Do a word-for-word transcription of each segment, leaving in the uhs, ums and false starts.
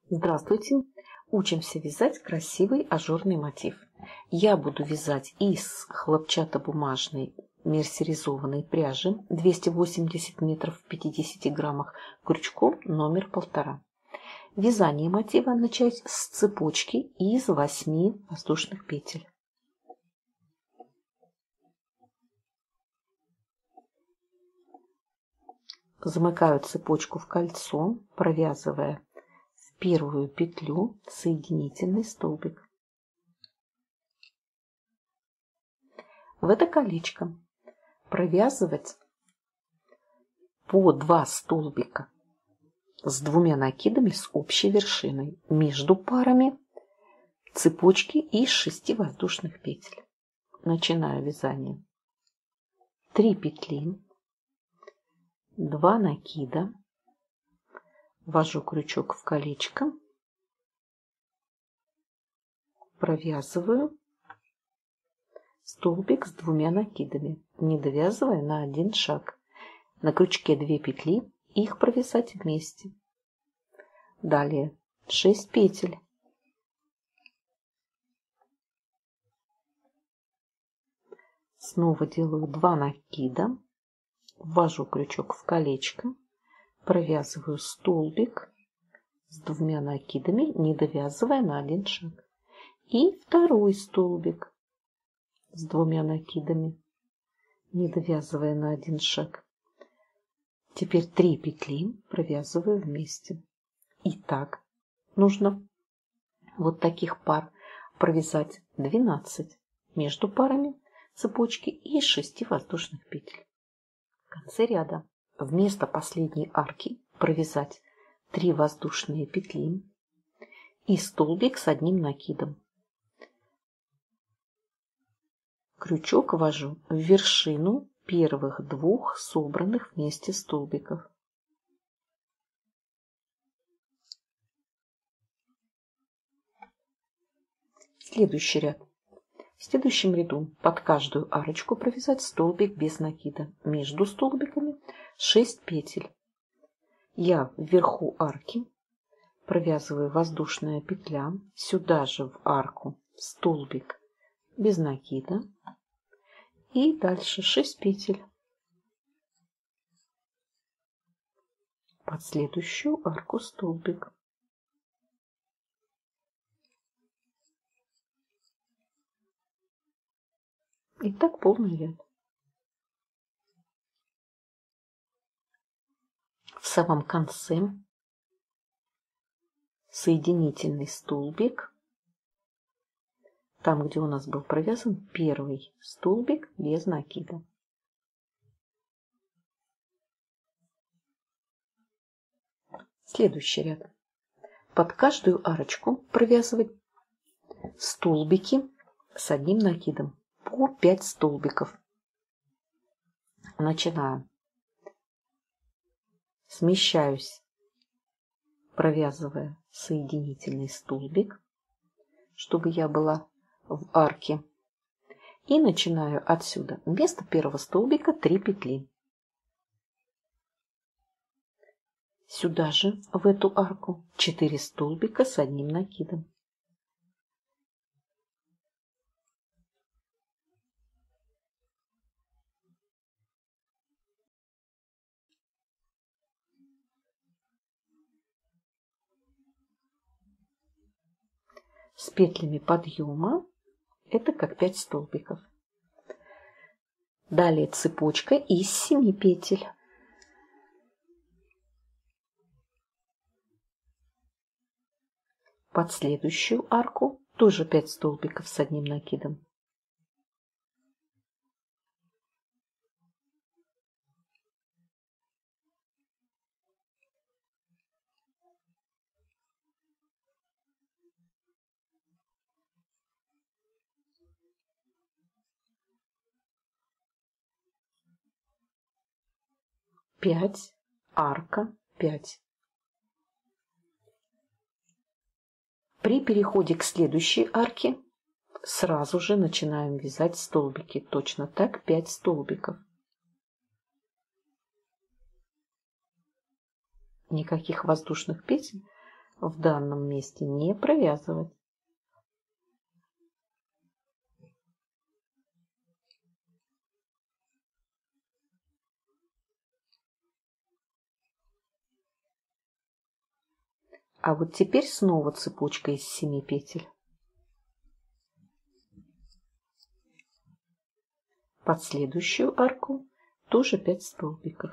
Здравствуйте! Учимся вязать красивый ажурный мотив. Я буду вязать из хлопчатобумажной мерсеризованной пряжи двести восемьдесят метров в пятидесяти граммах крючком номер полтора. Вязание мотива начать с цепочки из восьми воздушных петель. Замыкаю цепочку в кольцо, провязывая в первую петлю соединительный столбик. В это колечко провязывать по два столбика с двумя накидами с общей вершиной между парами цепочки из шести воздушных петель. Начинаю вязание. три петли, два накида, ввожу крючок в колечко, провязываю столбик с двумя накидами, не довязывая на один шаг. На крючке две петли, их провязать вместе. Далее шесть петель. Снова делаю два накида, ввожу крючок в колечко, провязываю столбик с двумя накидами, не довязывая на один шаг. И второй столбик с двумя накидами, не довязывая на один шаг. Теперь три петли провязываю вместе. И так нужно вот таких пар провязать двенадцать между парами цепочки из шести воздушных петель. В конце ряда вместо последней арки провязать три воздушные петли и столбик с одним накидом. Крючок ввожу в вершину первых двух собранных вместе столбиков. Следующий ряд. В следующем ряду под каждую арочку провязать столбик без накида. Между столбиками шесть петель. Я вверху арки провязываю воздушная петля, сюда же в арку столбик без накида и дальше шесть петель. Под следующую арку столбик. И так полный ряд. В самом конце соединительный столбик, там, где у нас был провязан первый столбик без накида. Следующий ряд. Под каждую арочку провязывать столбики с одним накидом. По пять столбиков. Начинаю. Смещаюсь, провязывая соединительный столбик, чтобы я была в арке. И начинаю отсюда. Вместо первого столбика три петли. Сюда же, в эту арку, четыре столбика с одним накидом. С петлями подъема это как пять столбиков. Далее цепочка из семи петель. Под следующую арку тоже пять столбиков с одним накидом. пять, арка, пять. При переходе к следующей арке сразу же начинаем вязать столбики. Точно так пять столбиков. Никаких воздушных петель в данном месте не провязывать. А вот теперь снова цепочка из семи петель. Под следующую арку тоже пять столбиков.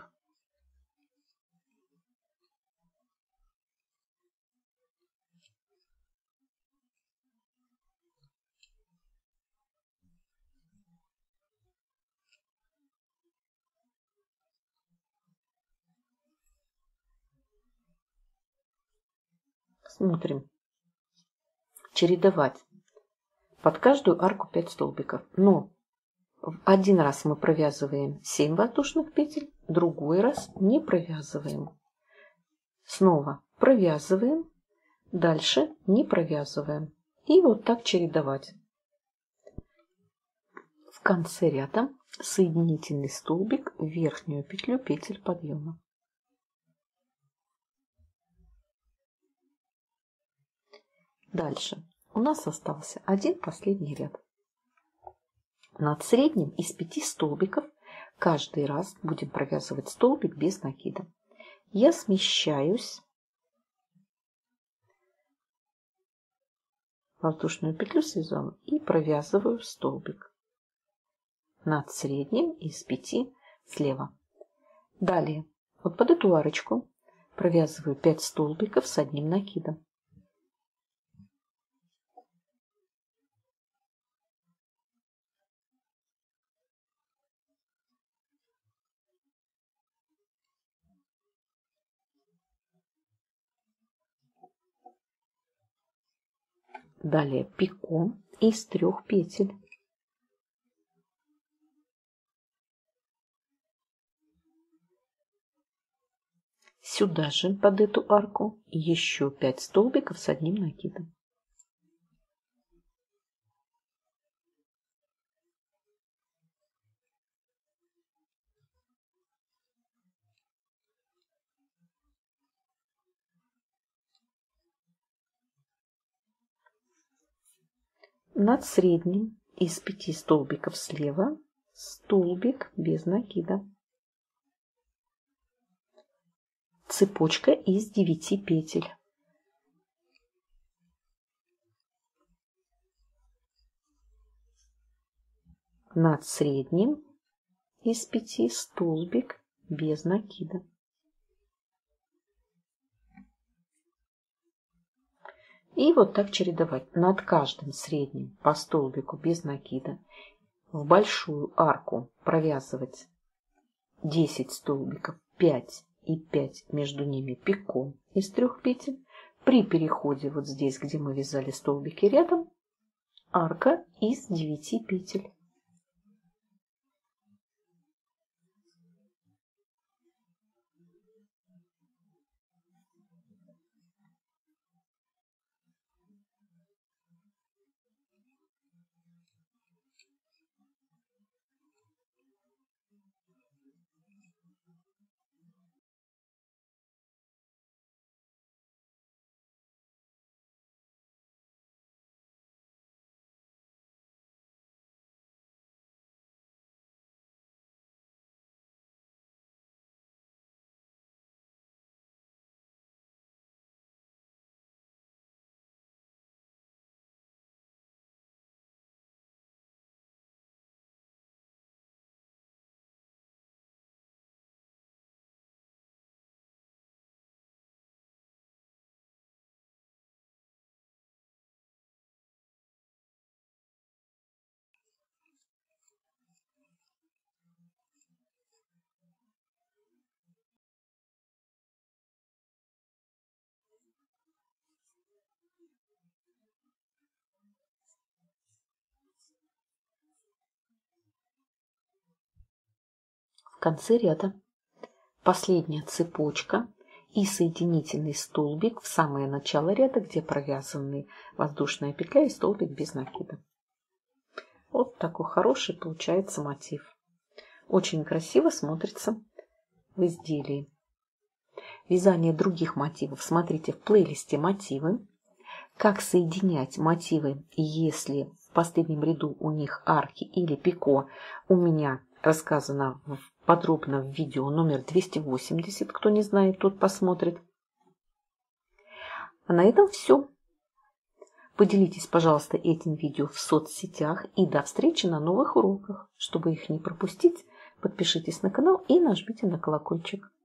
Смотрим. Чередовать. Под каждую арку пять столбиков. Но один раз мы провязываем семь воздушных петель, другой раз не провязываем. Снова провязываем, дальше не провязываем. И вот так чередовать. В конце ряда соединительный столбик в верхнюю петлю петель подъема. Дальше у нас остался один последний ряд. Над средним из пяти столбиков каждый раз будем провязывать столбик без накида. Я смещаюсь воздушную петлю связала и провязываю столбик над средним из пяти слева. Далее вот под эту арочку провязываю пять столбиков с одним накидом. Далее пико из трех петель. Сюда же под эту арку еще пять столбиков с одним накидом. Над средним из пяти столбиков слева столбик без накида. Цепочка из девяти петель. Над средним из пяти столбик без накида. И вот так чередовать. Над каждым средним по столбику без накида. В большую арку провязывать десять столбиков, пять и пять между ними пико из трех петель. При переходе вот здесь, где мы вязали столбики рядом, арка из девяти петель. В конце ряда последняя цепочка и соединительный столбик в самое начало ряда, где провязаны воздушная петля и столбик без накида. Вот такой хороший получается мотив. Очень красиво смотрится в изделии. вязание других мотивов смотрите в плейлисте «Мотивы». Как соединять мотивы, если в последнем ряду у них арки или пико, у меня рассказано подробно в видео номер двести восемьдесят. Кто не знает, тот посмотрит. А на этом все. Поделитесь, пожалуйста, этим видео в соцсетях. И до встречи на новых уроках. Чтобы их не пропустить, подпишитесь на канал и нажмите на колокольчик.